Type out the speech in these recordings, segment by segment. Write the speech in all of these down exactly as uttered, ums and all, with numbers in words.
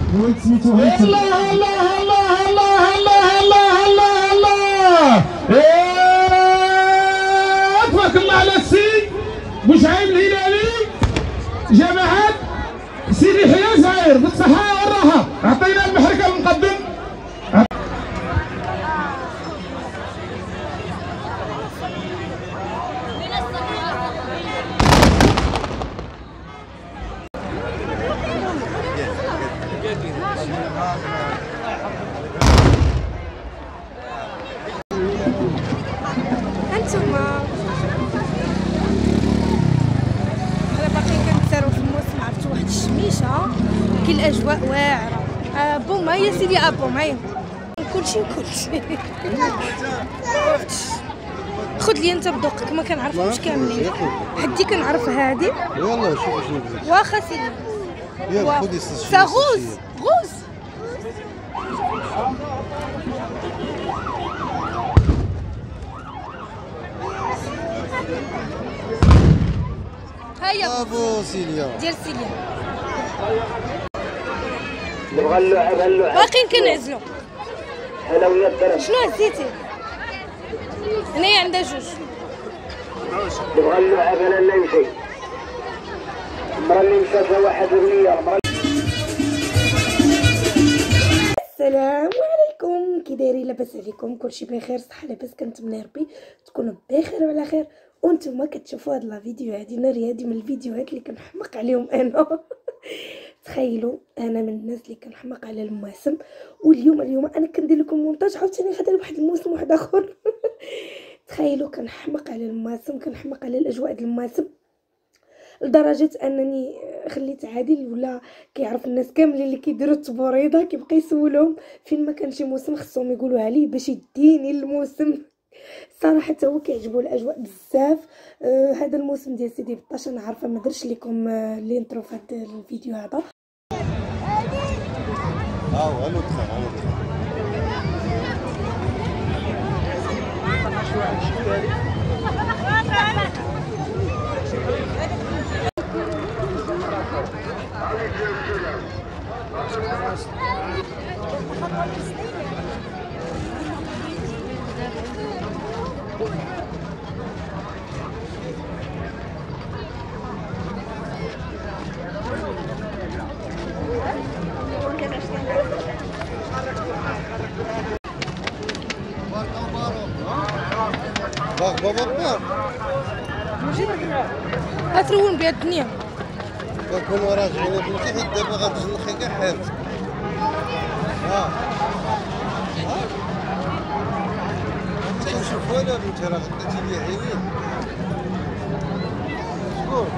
ولد سميتو هيثم. الله الله الله الله الله الله الله الله الله تبارك الله على السي بوشعيب الهلالي جماعة سيدي يحيى زهير بالصحة والراحة. عطينا المحركة المقدم. هانتوما حنا باقيين كنتسارو في الموسم. عرفتو واحد الشميشه كاين الاجواء واعره. آه بوم هيا سيدي ابوم هيا كلشي كلشي. خذ لي انت بدوقك ما كنعرفهمش كاملين. حدي كنعرف هادي يلاه شوفي شنو واخا سيدي. يلا خذي السيس. سا غوز غوز هيا برافو سيليا ديال سيليا. نبغى اللعب اللعب باقيين كنعزلو. حلويات درب. شنو هزيتي؟ هنايا عندها جوج. نبغى اللعب انا لا يمشي. المرة اللي مشات واحد اغنية. السلام عليكم، كي دايرين؟ لاباس عليكم؟ كلشي بخير، صحه لاباس؟ كنتمنى ربي تكونوا بخير وعلى خير. وانتم كتشوفوا هاد لا فيديو هادي ناري هادي من الفيديوهات اللي كنحمق عليهم انا. تخيلوا انا من الناس اللي كنحمق على المواسم، واليوم اليوم انا كندير لكم مونتاج عاوتاني غادي لواحد الموسم واحد اخر. تخيلوا كنحمق على المواسم، كنحمق على الاجواء ديال المواسم لدرجه انني خليت عادل ولا كيعرف الناس كاملين اللي كيديروا التبوريضه كيبقى يسولهم فين ما كان شي موسم خصهم يقولوها لي باش يديني الموسم. صراحه هو كيعجبو الاجواء بزاف. آه هذا الموسم ديال سيدي بطاش انا عارفه ما درتش لكم آه الانترو في هذا الفيديو هذا. اه الو دخل الو دخل. باغ بابا بار غترون بها الدنيا. كنكونوا راجعين بنتي حيت دابا غتجلخي كاع حالتك. ها كنشوف ولا بنتي راه غديتي لي عينين. شكون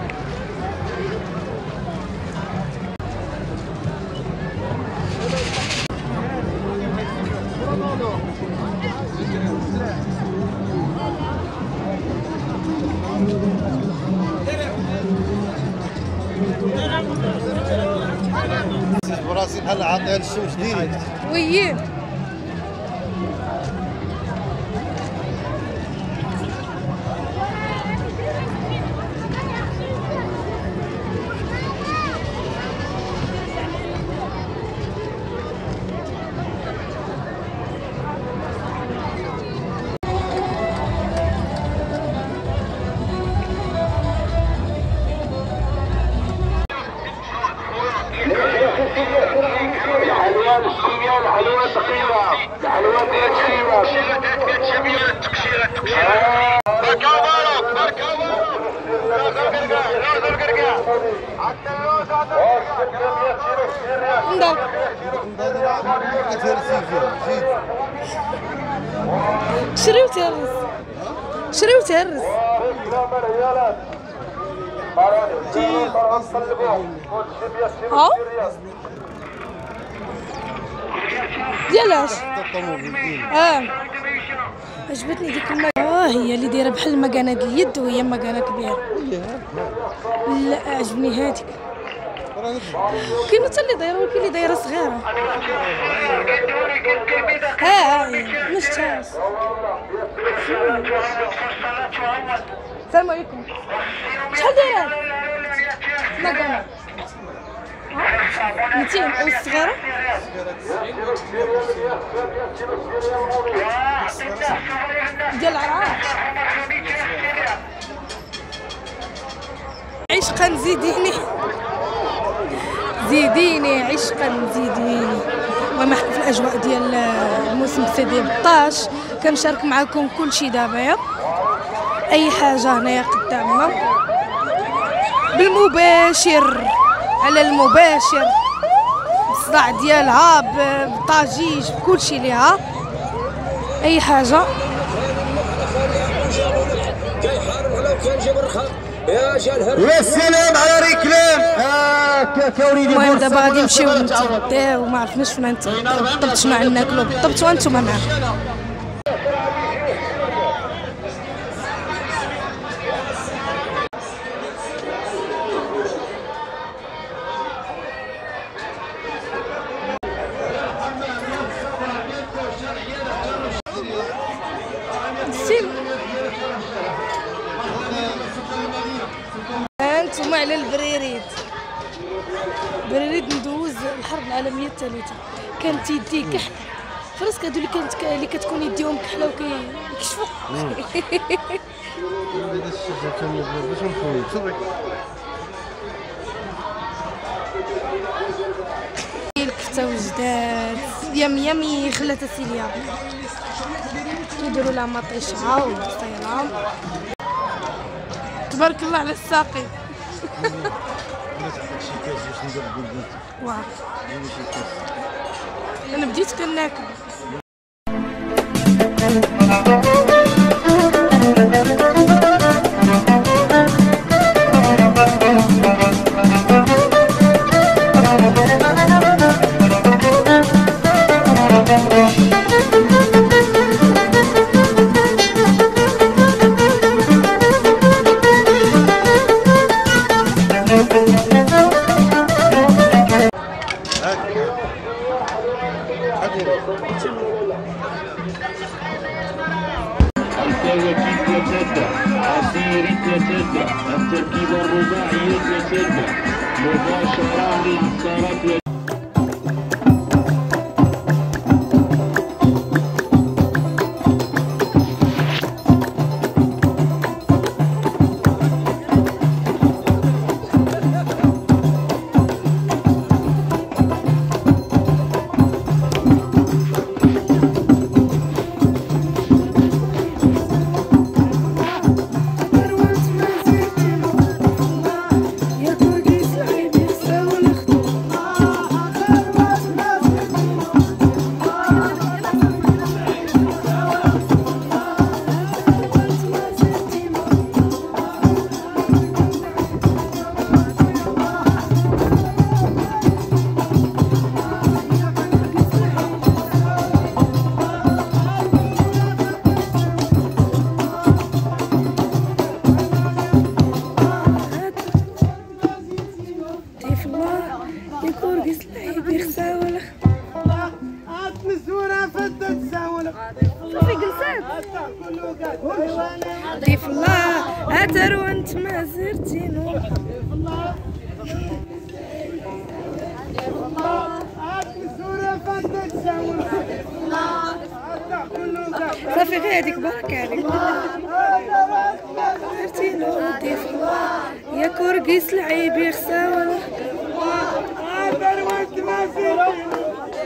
براسي بحال عاطيها للشمس ديريكت. ويي الحلويات الشيبية الحلويات ثقيلة الحلويات ديال الشيبة تكشيرات تكشيرات تكشيرات بركة وبارك بركة وبارك لازم كركاع لازم كركاع حتى يوز شري وتهرس شري وتهرس. ها ديالاش اه عجبتني ديك الماء. اه هي اللي دايره بحال المكانه ديال اليد وهي مكانه كبيره. لا عجبني هذيك. كاين حتى اللي دايره وكاين اللي دايره صغيره. ها ها ما شفتهاش. السلام عليكم. شحال دايره هذه؟ مكانه ميتين والصغيرة ديال العراق. عشقا زيديني زيديني عشقا زيديني. المهم حنا في الاجواء ديال الموسم السيدي بطاش كنشارك معكم كلشي دابا ياك اي حاجه هنايا قدامنا بالمباشر على المباشر بالصداع ديالها بالطاجيج بكلشي ليها اي حاجه. يا سلام على ريكلام. اه كوريدي. المهم دابا غادي نمشيو نتغداو وما عرفناش فين نتغداو بالضبط شنو غناكلو بالضبط وانتم معنا. انتم على البريريد. بريريد ندوز الحرب العالميه الثالثه كانت يديه كحل فراسك هادو اللي كانت اللي كتكون يديهم كحله وكيكشفوا. الكفته وجدات يامي يامي خلات سيليا كيديروا لها مطيشه وبصيله. تبارك الله على الساقي. واو انا بديت كناكل. التركيبة الرباعية يتسنى مباشرة للانتصارات. ضيف الله هاتر وانت ما زرتينو. صافي غير هذيك برك عليك زرتينو. ضيف الله يا كورقيس العيب خساوله. هاتر وانت ما زرتينو.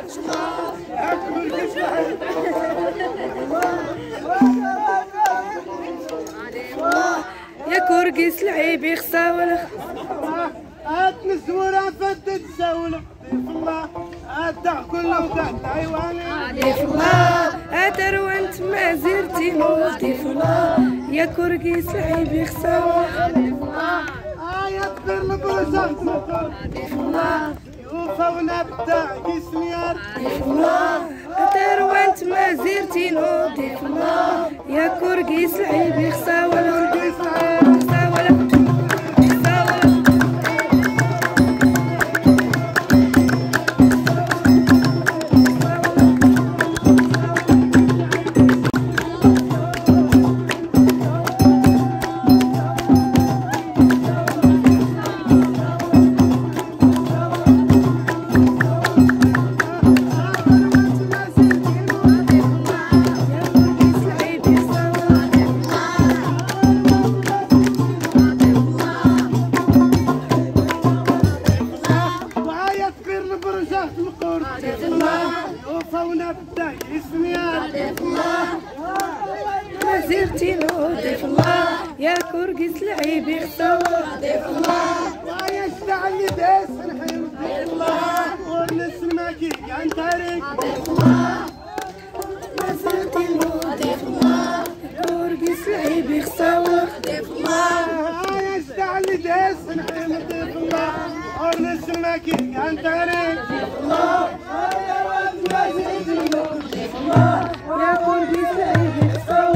يا كورقيس العيب يخساوله. هات نزورة فتت زاولة. ضيف الله هات كله قاعد حيواني. ضيف الله هاتر وانت ما زرتينو. ضيف الله يا كورقيس العيب يخساوله. ضيف الله اه يكبر مبروسات مطر. ضيف الله وفونا بتاع كيسميار. ضيف الله هاتر وانت ما زرتينو. ضيف الله يا كورقيس العيب يخساوله. كيس العيب يخساوله. فتاي اسمي ضيف الله مسيرتي نو ضيف الله يا كرقس لعيب يخسر ضيف الله ويا الشعلي بس نحب ضيف الله ونسمعك عن تاريخ ضيف الله مسيرتي نو ضيف الله كرقس لعيب يخسر ضيف الله ويا الشعلي بس نحب ضيف الله ونسمعك عن تاريخ ضيف الله يا كرقس لعيب يخسر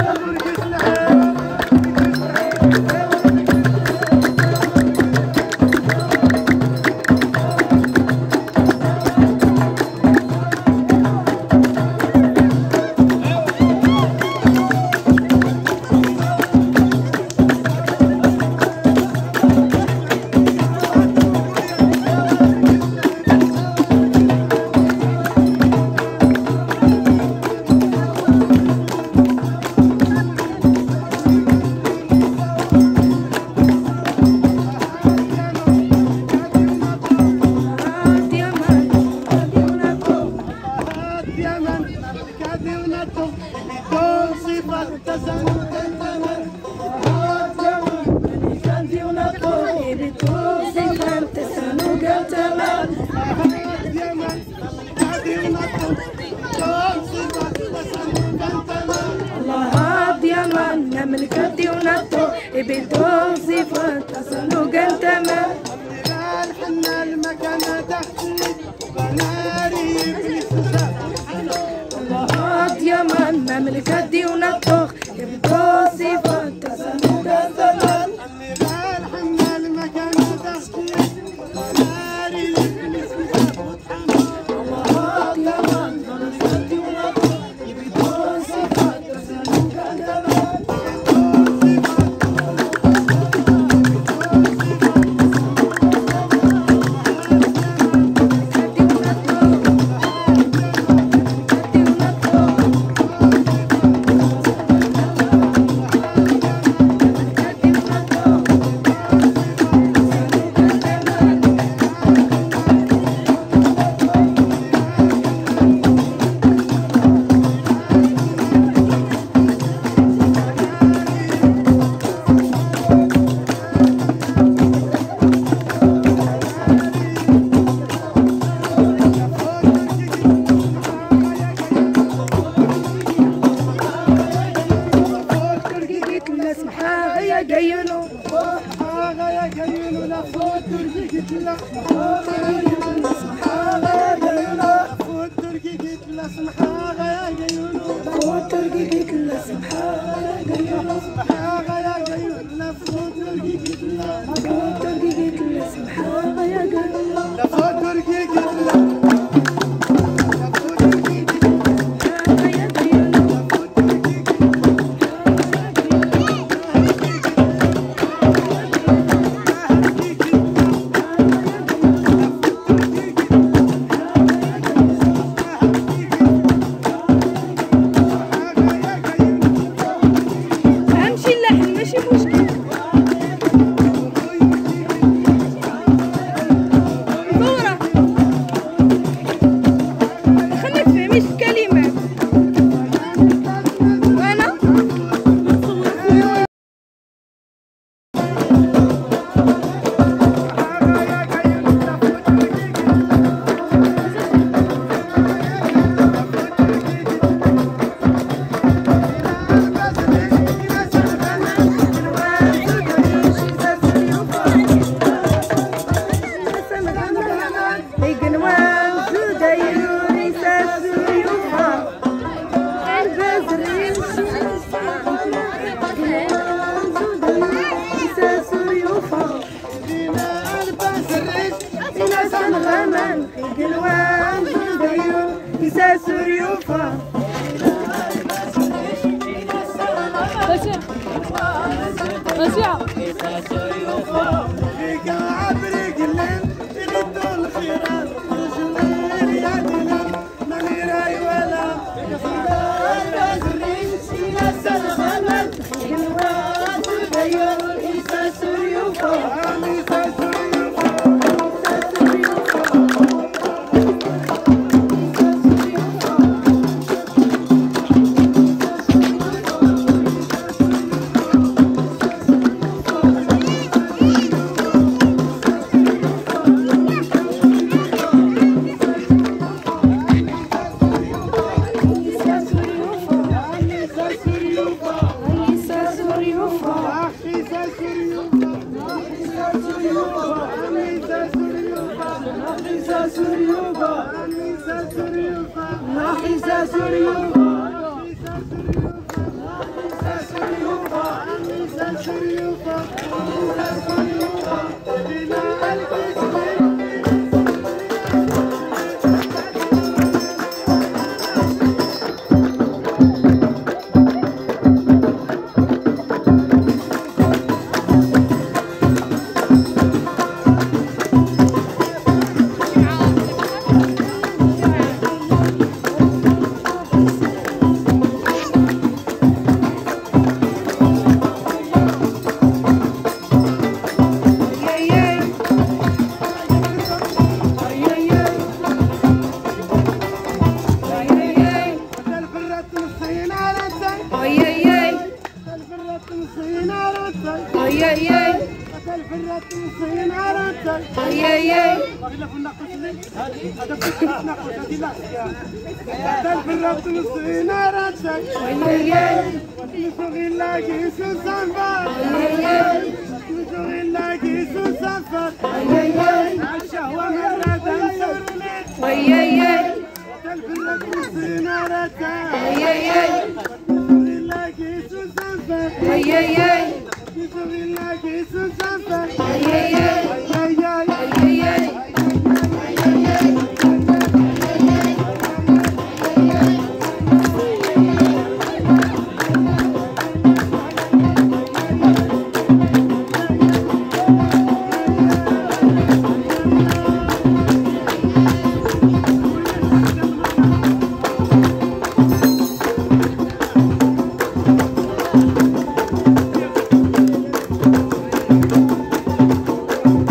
Thank you.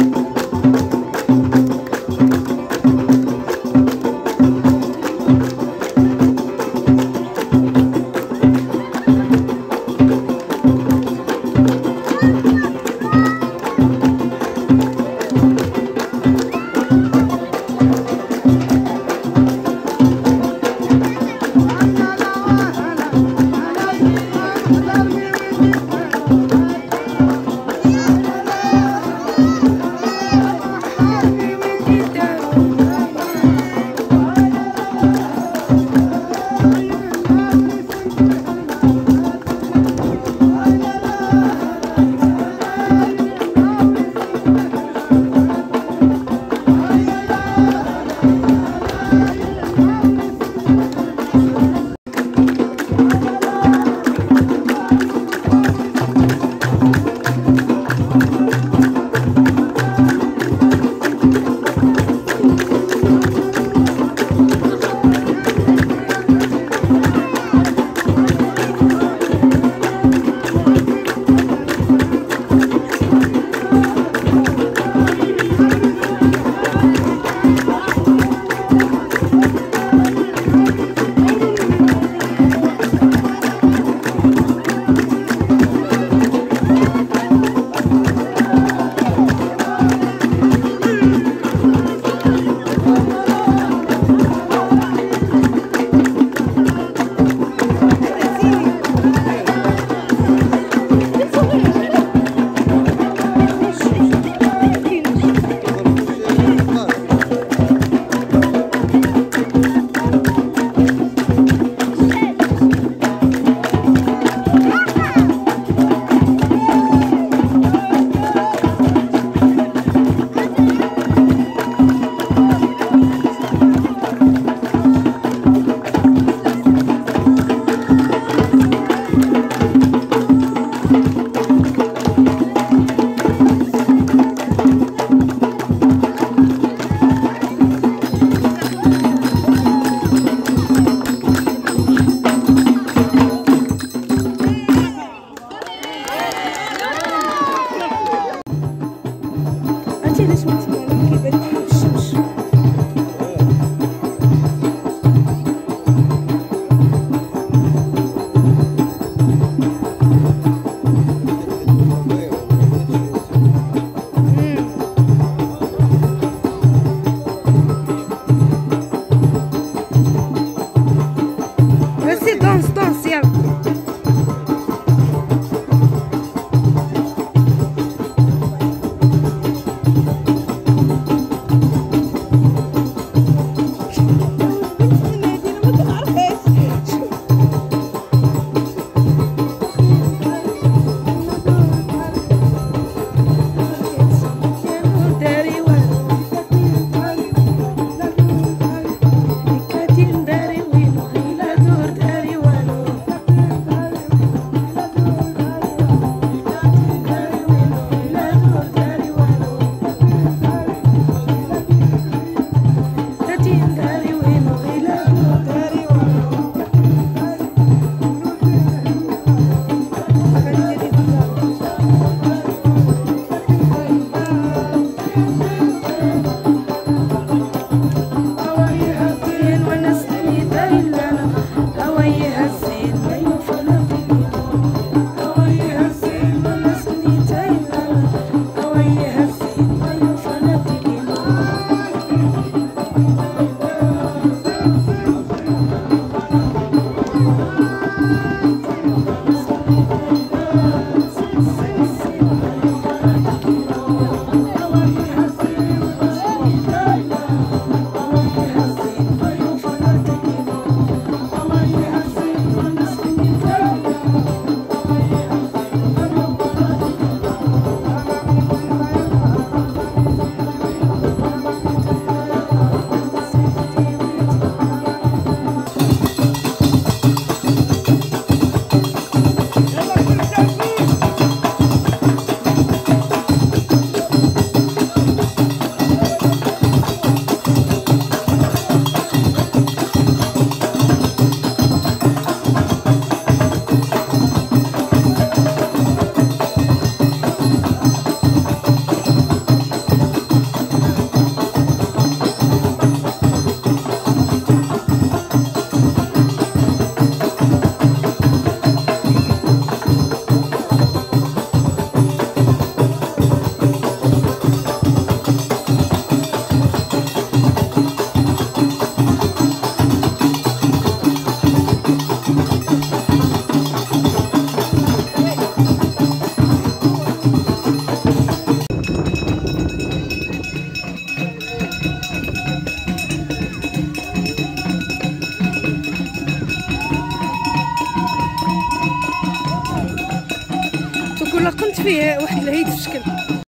فيه واحد الهيد في الشكل.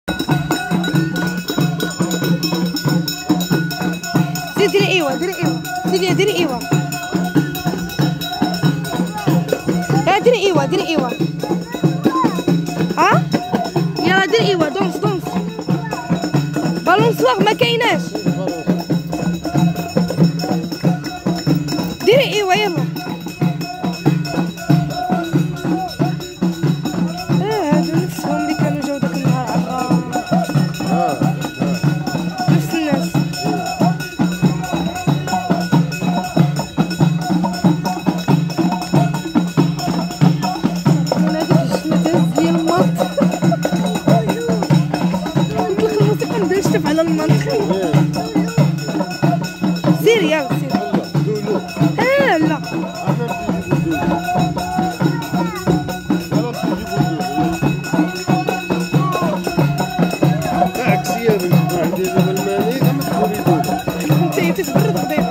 زيد ديري ايوا ديري ايوا سيدي ديري ايوا يا ديري ايوا ديري ايوا ها يلا ديري ايوا دونس دونس بالونسواغ ما كايناش ديري ايوا يلا. اه هادو نفسهم اللي كانوا جاو داك النهار عطا نفس الناس. انا هاديك الجسمة داز ليا الماط نطلق الموسيقى نبدا نشتف على الماط. سير يلا سير. اه لا عكسيه بالنسبه عندي دابا الماني كما تقولي انت تتبرد غدا